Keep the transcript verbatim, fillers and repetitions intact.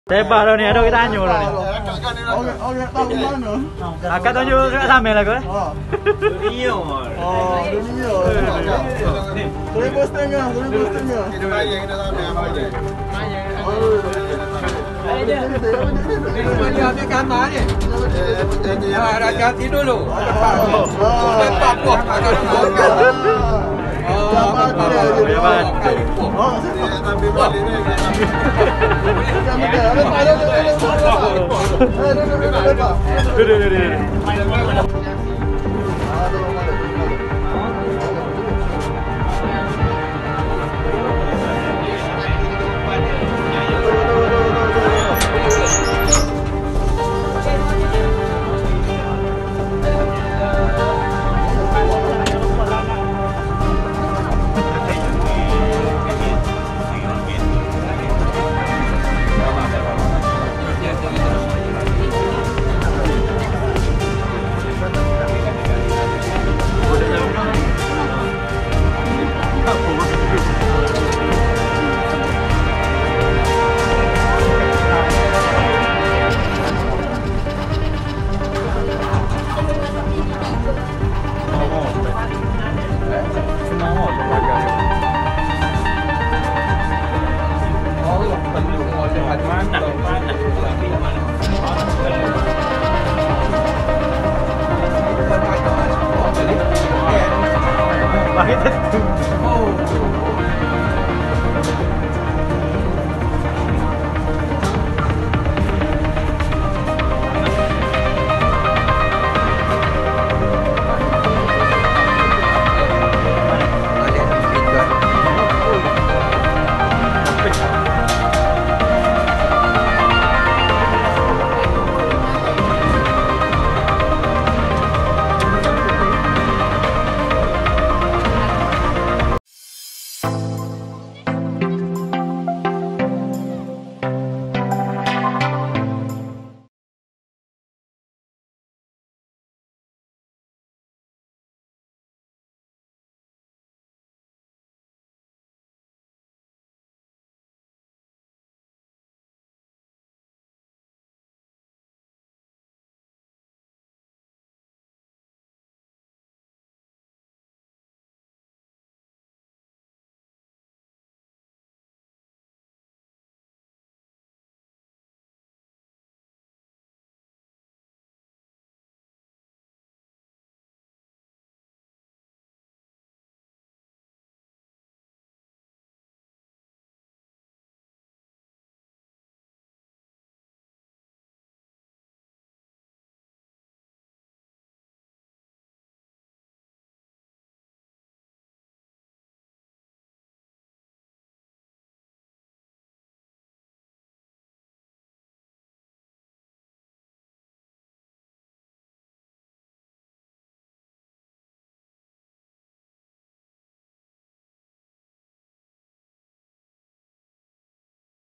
Tebak lo nih, aduh kita anjur lo nih. Oke, oke, tahu mana? Akak tunjuk sambil lah gue. Dunia. Oh, dunia. Seribu setengah, seribu setengah. Kita bayar kita sampai apa aja. Dia ambil kamar ni. Ada hati dulu. Lepas buah akan makan. Oh, apa apa? Oh, tapi balik ni. Duduk, duduk, duduk.